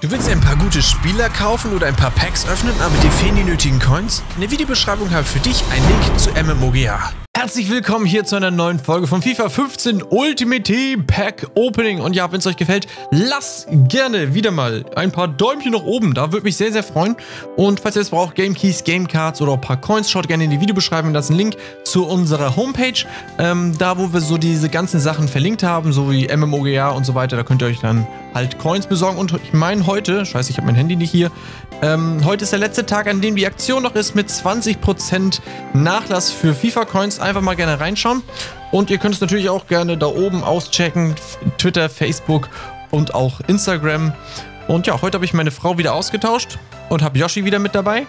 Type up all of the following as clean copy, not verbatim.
Du willst dir ein paar gute Spieler kaufen oder ein paar Packs öffnen, aber dir fehlen die nötigen Coins? In der Videobeschreibung habe ich für dich einen Link zu MMOGA. Herzlich willkommen hier zu einer neuen Folge von FIFA 15 Ultimate Team Pack Opening. Und ja, wenn es euch gefällt, lasst gerne wieder mal ein paar Däumchen nach oben. Da würde mich sehr, sehr freuen. Und falls ihr es braucht, Game Keys, Game Cards oder ein paar Coins, schaut gerne in die Videobeschreibung. Da ist ein Link zu unserer Homepage. Da, wo wir so diese ganzen Sachen verlinkt haben, so wie MMOGA und so weiter. Da könnt ihr euch dann halt Coins besorgen. Und ich meine heute, scheiße, ich habe mein Handy nicht hier. Heute ist der letzte Tag, an dem die Aktion noch ist mit 20% Nachlass für FIFA-Coins. Einfach mal gerne reinschauen. Und ihr könnt es natürlich auch gerne da oben auschecken. Twitter, Facebook und auch Instagram. Und ja, heute habe ich meine Frau wieder ausgetauscht und habe Yoshi wieder mit dabei.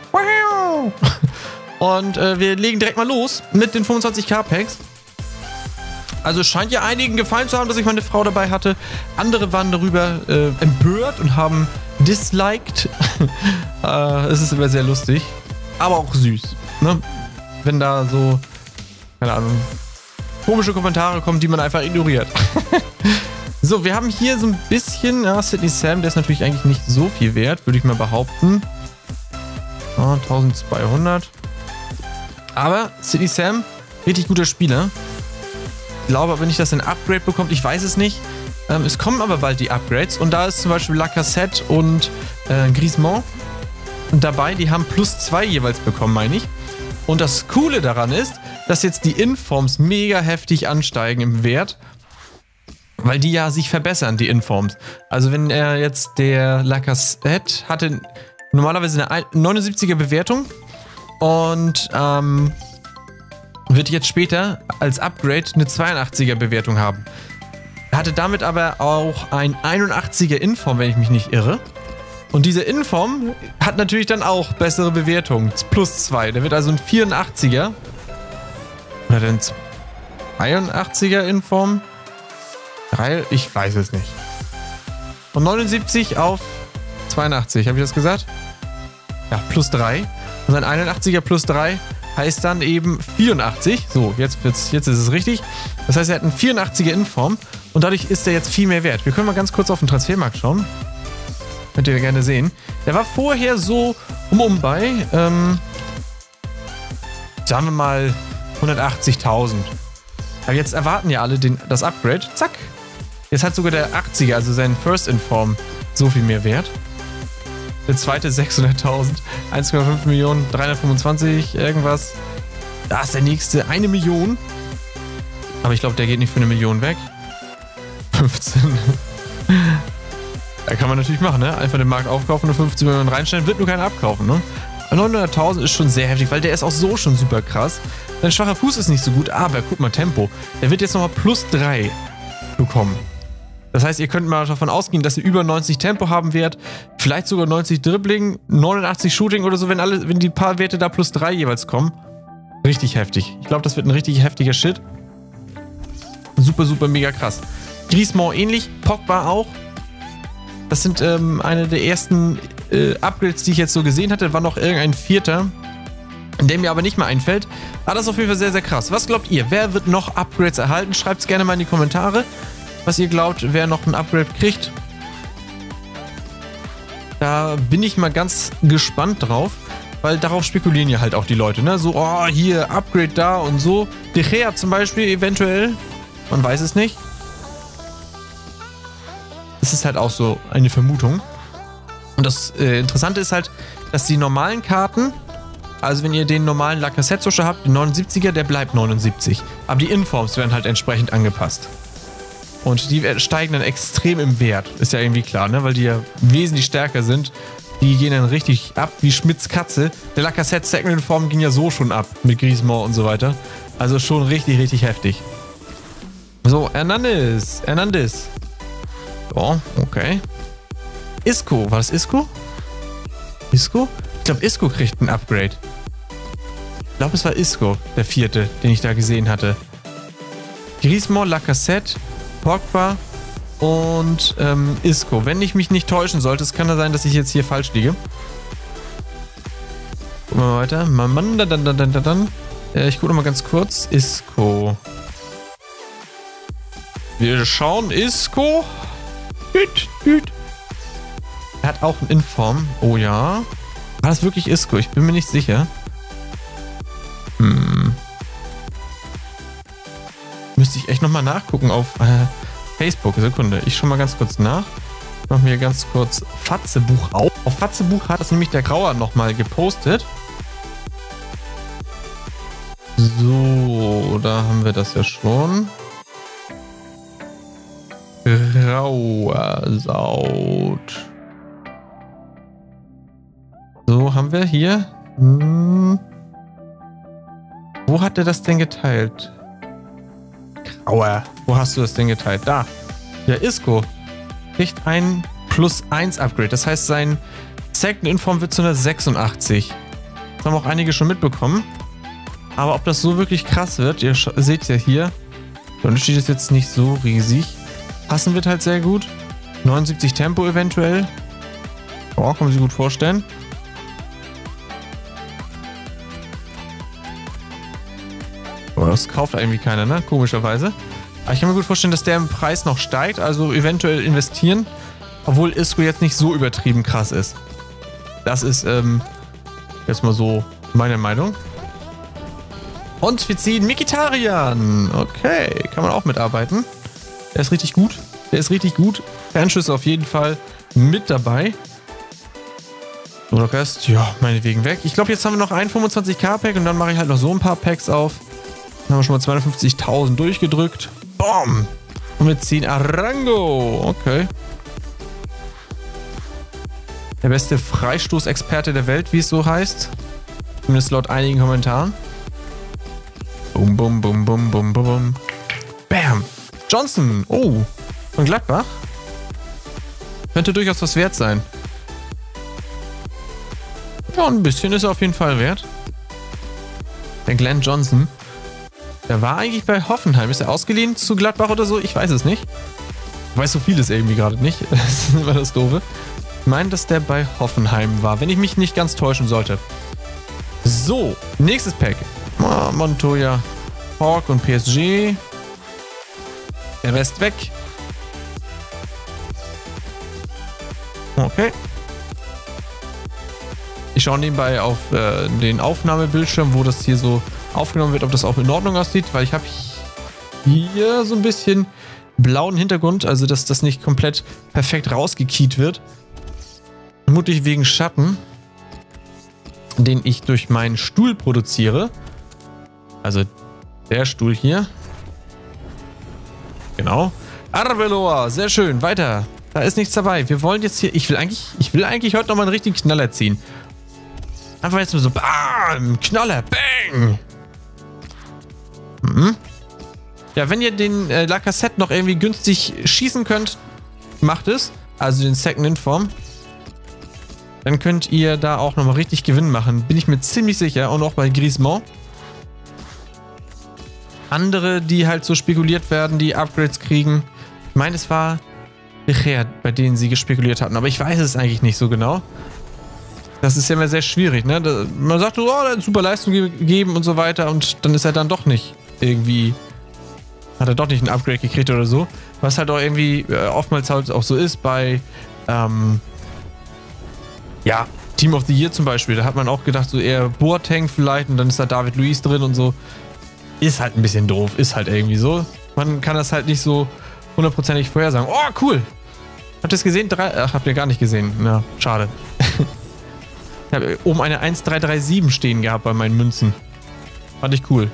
Und wir legen direkt mal los mit den 25k Packs. Also es scheint ja einigen gefallen zu haben, dass ich meine Frau dabei hatte. Andere waren darüber empört und haben disliked. Es ist immer sehr lustig. Aber auch süß. Ne? Wenn da so, keine Ahnung, komische Kommentare kommen, die man einfach ignoriert. So, wir haben hier so ein bisschen, ja, Sidney Sam, der ist natürlich eigentlich nicht so viel wert, würde ich mal behaupten. Oh, 1200. Aber Sidney Sam, richtig guter Spieler. Ich glaube aber nicht, dass er ein Upgrade bekommt. Ich weiß es nicht. Es kommen aber bald die Upgrades. Und da ist zum Beispiel Lacazette und Griezmann dabei. Die haben +2 jeweils bekommen, meine ich. Und das Coole daran ist, dass jetzt die Informs mega heftig ansteigen im Wert. Weil die ja sich verbessern, die Informs. Also wenn er jetzt der Lacazette hatte normalerweise eine 79er Bewertung. Und wird jetzt später als Upgrade eine 82er Bewertung haben. Er hatte damit aber auch ein 81er Inform, wenn ich mich nicht irre. Und diese Inform hat natürlich dann auch bessere Bewertungen. +2. Der wird also ein 84er. Oder ein 82er Inform? 3? Ich weiß es nicht. Von 79 auf 82. Habe ich das gesagt? Ja, +3. Und sein 81er +3 heißt dann eben 84. So, jetzt ist es richtig. Das heißt, er hat einen 84er Inform und dadurch ist er jetzt viel mehr wert. Wir können mal ganz kurz auf den Transfermarkt schauen. Könnt ihr gerne sehen. Der war vorher so bei, sagen wir mal 180.000. Aber jetzt erwarten ja alle das Upgrade. Zack. Jetzt hat sogar der 80er, also sein First Inform, so viel mehr wert. Der zweite 600.000, 1,5 Millionen, 325, irgendwas. Da ist der nächste, 1 Million. Aber ich glaube, der geht nicht für 1 Million weg. 15. Da kann man natürlich machen, ne? Einfach den Markt aufkaufen und 15 Millionen reinstellen, wird nur keiner abkaufen, ne? 900.000 ist schon sehr heftig, weil der ist auch so schon super krass. Sein schwacher Fuß ist nicht so gut, aber guck mal, Tempo. Der wird jetzt nochmal +3 bekommen. Das heißt, ihr könnt mal davon ausgehen, dass ihr über 90 Tempo haben werdet, vielleicht sogar 90 Dribbling, 89 Shooting oder so, wenn die paar Werte da +3 jeweils kommen. Richtig heftig. Ich glaube, das wird ein richtig heftiger Shit. Super, super, mega krass. Griezmann ähnlich, Pogba auch. Das sind eine der ersten Upgrades, die ich jetzt so gesehen hatte. War noch irgendein vierter, der mir aber nicht mehr einfällt. Aber das ist auf jeden Fall sehr, sehr krass. Was glaubt ihr? Wer wird noch Upgrades erhalten? Schreibt es gerne mal in die Kommentare, was ihr glaubt, wer noch ein Upgrade kriegt. Da bin ich mal ganz gespannt drauf, weil darauf spekulieren ja halt auch die Leute, ne? So, oh, hier, Upgrade da und so. De Gea zum Beispiel eventuell. Man weiß es nicht. Das ist halt auch so eine Vermutung. Und das Interessante ist halt, dass die normalen Karten, also wenn ihr den normalen Lacazette so habt, den 79er, der bleibt 79. Aber die Informs werden halt entsprechend angepasst. Und die steigen dann extrem im Wert. Ist ja irgendwie klar, ne? Weil die ja wesentlich stärker sind. Die gehen dann richtig ab wie Schmitz Katze. Der Lacazette Second Inform ging ja so schon ab mit Griezmann und so weiter. Also schon richtig, richtig heftig. So, Hernandez. Oh, okay. Isco. War das Isco? Isco? Ich glaube, Isco kriegt ein Upgrade. Ich glaube, es war Isco, der vierte, den ich da gesehen hatte. Griezmann, Lacazette, Pogba und Isco. Wenn ich mich nicht täuschen sollte, es kann ja sein, dass ich jetzt hier falsch liege. Gucken wir mal weiter. Ich gucke noch mal ganz kurz. Isco. Wir schauen Isco. Er hat auch einen Inform. Oh ja. War das wirklich Isco? Ich bin mir nicht sicher. Müsste ich echt nochmal nachgucken auf Facebook. Sekunde. Ich schau mal ganz kurz nach. Ich mache mir ganz kurz Fatzebuch auf. Auf Fatzebuch hat es nämlich der Grauer nochmal gepostet. So, da haben wir das ja schon. Grauer Saut. So, haben wir hier. Wo hat er das denn geteilt? Grauer. Wo hast du das denn geteilt? Da. Der Isco kriegt ein +1 Upgrade. Das heißt, sein Second Inform wird zu einer 86. Das haben auch einige schon mitbekommen. Aber ob das so wirklich krass wird, ihr seht ja hier, der Unterschied ist jetzt nicht so riesig. Passen wird halt sehr gut. 79 Tempo eventuell. Oh, kann man sich gut vorstellen. Oh, das kauft irgendwie keiner, ne? Komischerweise. Aber ich kann mir gut vorstellen, dass der im Preis noch steigt. Also eventuell investieren. Obwohl Isco jetzt nicht so übertrieben krass ist. Das ist jetzt mal so meine Meinung. Und wir ziehen Mikitarian. Okay, kann man auch mitarbeiten. Der ist richtig gut. Der ist richtig gut. Fernschüsse auf jeden Fall mit dabei. So, der Rest, ja, meinetwegen weg. Ich glaube, jetzt haben wir noch ein 25k-Pack und dann mache ich halt noch so ein paar Packs auf. Dann haben wir schon mal 52.000 durchgedrückt. Boom! Und wir ziehen Arango. Okay. Der beste Freistoßexperte der Welt, wie es so heißt. Zumindest laut einigen Kommentaren. Bum, bum, bum, bum, bum, bum, bum. Bam! Johnson! Oh! Von Gladbach? Könnte durchaus was wert sein. Ja, ein bisschen ist er auf jeden Fall wert. Der Glenn Johnson. Der war eigentlich bei Hoffenheim. Ist er ausgeliehen zu Gladbach oder so? Ich weiß es nicht. Ich weiß so vieles irgendwie gerade nicht. Das ist immer das Doofe. Ich meine, dass der bei Hoffenheim war, wenn ich mich nicht ganz täuschen sollte. So, nächstes Pack. Montoya, Hawk und PSG. Der Rest weg. Okay. Ich schaue nebenbei auf den Aufnahmebildschirm, wo das hier so aufgenommen wird, ob das auch in Ordnung aussieht, weil ich habe hier so ein bisschen blauen Hintergrund, also dass das nicht komplett perfekt rausgekiet wird. Vermutlich wegen Schatten, den ich durch meinen Stuhl produziere. Also der Stuhl hier. Genau. Arbeloa, sehr schön. Weiter. Da ist nichts dabei. Wir wollen jetzt hier... Ich will eigentlich heute nochmal einen richtigen Knaller ziehen. Einfach jetzt nur so... Bam! Knaller! Bang! Ja, wenn ihr den Lacazette noch irgendwie günstig schießen könnt, macht es. Also den Second Inform. Dann könnt ihr da auch nochmal richtig Gewinn machen. Bin ich mir ziemlich sicher. Und auch bei Griezmann. Andere, die halt so spekuliert werden, die Upgrades kriegen. Ich meine, es war Richard, bei denen sie gespekuliert hatten. Aber ich weiß es eigentlich nicht so genau. Das ist ja immer sehr schwierig, ne? Man sagt so, oh, der hat super Leistung gegeben und so weiter. Und dann ist er dann doch nicht irgendwie... Hat er doch nicht ein Upgrade gekriegt oder so. Was halt auch irgendwie oftmals halt auch so ist bei... ja, Team of the Year zum Beispiel. Da hat man auch gedacht, so eher Boateng vielleicht. Und dann ist da David Luiz drin und so. Ist halt ein bisschen doof. Ist halt irgendwie so. Man kann das halt nicht so hundertprozentig vorhersagen. Oh, cool. Habt ihr es gesehen? Ach, habt ihr gar nicht gesehen. Na, schade. Ich habe oben eine 1337 stehen gehabt bei meinen Münzen. Fand ich cool.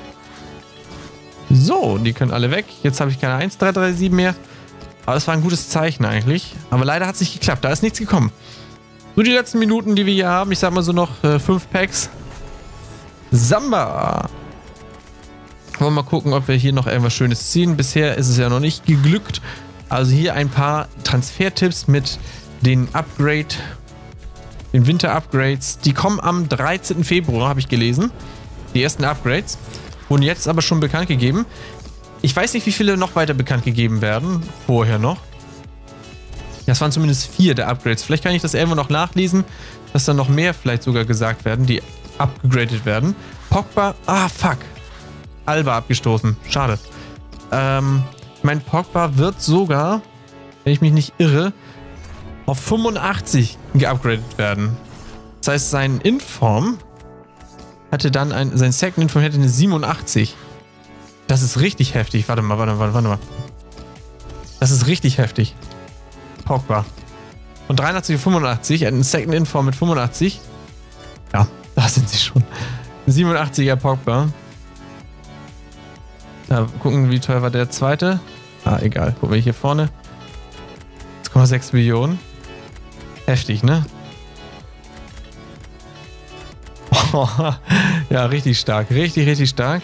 So, die können alle weg. Jetzt habe ich keine 1337 mehr. Aber das war ein gutes Zeichen eigentlich. Aber leider hat es nicht geklappt. Da ist nichts gekommen. So die letzten Minuten, die wir hier haben. Ich sag mal so noch 5 Packs. Samba. Wollen wir mal gucken, ob wir hier noch irgendwas Schönes ziehen. Bisher ist es ja noch nicht geglückt. Also hier ein paar Transfertipps mit den den Winter-Upgrades. Die kommen am 13. Februar, habe ich gelesen. Die ersten Upgrades. Wurden jetzt aber schon bekannt gegeben. Ich weiß nicht, wie viele noch weiter bekannt gegeben werden. Vorher noch. Das waren zumindest 4 der Upgrades. Vielleicht kann ich das irgendwo noch nachlesen, dass dann noch mehr vielleicht sogar gesagt werden, die upgradet werden. Pogba. Ah, fuck. Alba abgestoßen. Schade. Mein Pogba wird sogar, wenn ich mich nicht irre, auf 85 geupgradet werden. Das heißt, sein Inform hatte dann sein Second Inform hätte eine 87. Das ist richtig heftig. Warte mal. Das ist richtig heftig. Pogba. Von 83 auf 85, ein Second Inform mit 85. Ja, da sind sie schon. 87er Pogba. Da gucken, wie teuer war der zweite. Ah, egal. Gucken wir hier vorne. 1,6 Millionen. Heftig, ne? Oh, ja, richtig stark. Richtig stark.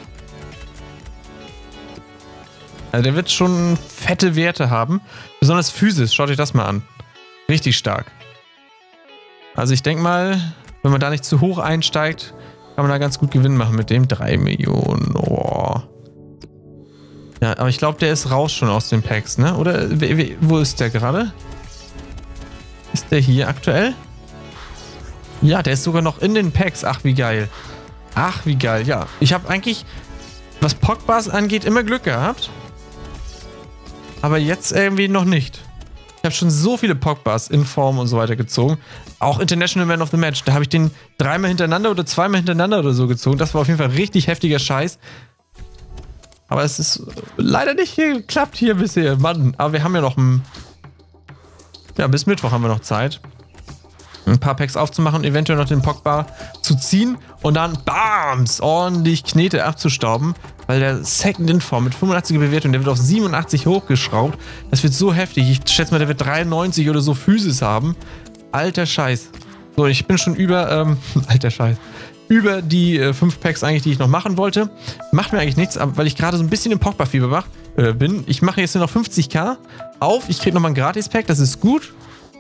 Also der wird schon fette Werte haben. Besonders physisch. Schaut euch das mal an. Richtig stark. Also ich denke mal, wenn man da nicht zu hoch einsteigt, kann man da ganz gut Gewinn machen mit dem. 3 Millionen. Oh. Ja, aber ich glaube, der ist raus schon aus den Packs, ne? Oder wo ist der gerade? Ist der hier aktuell? Ja, der ist sogar noch in den Packs. Ach, wie geil. Ach, wie geil. Ja, ich habe eigentlich, was Pogbas angeht, immer Glück gehabt. Aber jetzt irgendwie noch nicht. Ich habe schon so viele Pogbas in Form und so weiter gezogen. Auch International Man of the Match. Da habe ich den 3-mal hintereinander oder 2-mal hintereinander oder so gezogen. Das war auf jeden Fall richtig heftiger Scheiß. Aber es ist leider nicht geklappt hier bisher. Mann, aber wir haben ja noch ja, bis Mittwoch haben wir noch Zeit. Ein paar Packs aufzumachen und eventuell noch den Pogba zu ziehen. Und dann, BAMS, ordentlich Knete abzustauben. Weil der Second Inform mit 85er Bewertung, der wird auf 87 hochgeschraubt. Das wird so heftig. Ich schätze mal, der wird 93 oder so Physis haben. Alter Scheiß. So, ich bin schon über, alter Scheiß. Über die 5 Packs eigentlich, die ich noch machen wollte. Macht mir eigentlich nichts, weil ich gerade so ein bisschen im Pogba-Fieber bin. Ich mache jetzt nur noch 50k auf. Ich kriege nochmal ein Gratis-Pack, das ist gut.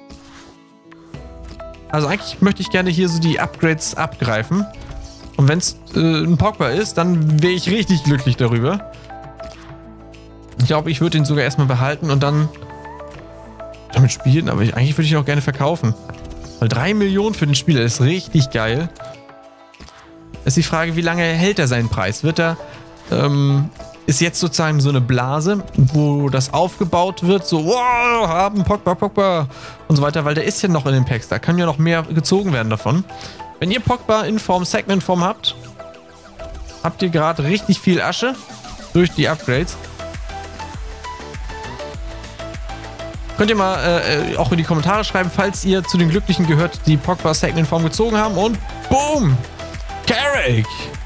Also eigentlich möchte ich gerne hier so die Upgrades abgreifen. Und wenn es ein Pogba ist, dann wäre ich richtig glücklich darüber. Ich glaube, ich würde ihn sogar erstmal behalten und dann damit spielen. Aber eigentlich würde ich ihn auch gerne verkaufen. Weil 3 Millionen für den Spieler ist richtig geil. Ist die Frage, wie lange hält er seinen Preis? Wird er, ist jetzt sozusagen so eine Blase, wo das aufgebaut wird, so, wow, haben Pogba und so weiter, weil der ist ja noch in den Packs, da können ja noch mehr gezogen werden davon. Wenn ihr Pogba in Form, Second in Form habt ihr gerade richtig viel Asche durch die Upgrades. Könnt ihr mal auch in die Kommentare schreiben, falls ihr zu den Glücklichen gehört, die Pogba Second in Form gezogen haben und boom! Carrick!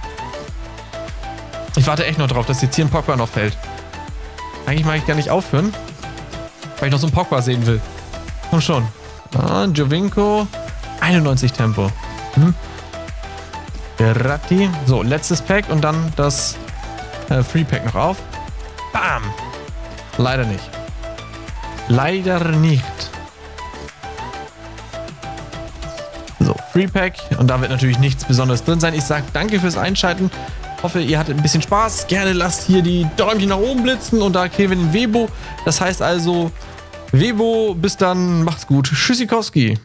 Ich warte echt noch drauf, dass jetzt hier ein Pogba noch fällt. Eigentlich mag ich gar nicht aufhören, weil ich noch so einen Pogba sehen will. Komm schon. Ah, Jovinko. 91 Tempo. Verratti. So, letztes Pack und dann das Free Pack noch auf. Bam! Leider nicht. Leider nicht. So, Free Pack. Und da wird natürlich nichts Besonderes drin sein. Ich sage danke fürs Einschalten. Hoffe, ihr hattet ein bisschen Spaß. Gerne lasst hier die Däumchen nach oben blitzen und da kriegen wir den Webo. Das heißt also, Webo, bis dann, macht's gut. Tschüssikowski.